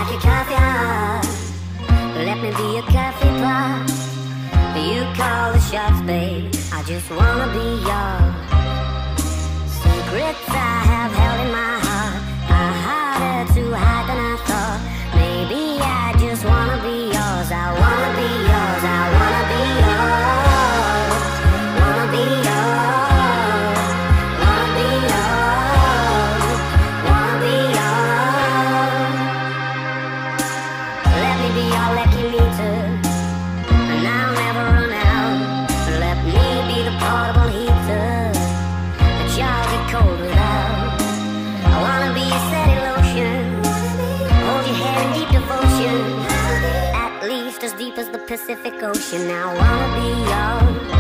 like your coffee hot. Let me be your coffee pot. You call the shots, babe. I just wanna be your secrets I have held in my heart are harder to hide than I thought. Maybe I just wanna be yours. I wanna be yours. I wanna be yours. Wanna be yours. Wanna be yours. Wanna be yours. Let me be your lucky meter, and I'll never run out. Let me be the portable heater that y'all get cold without. I wanna be a steady lotion, hold your hand in deep devotion, at least as deep as the Pacific Ocean. I wanna be yours.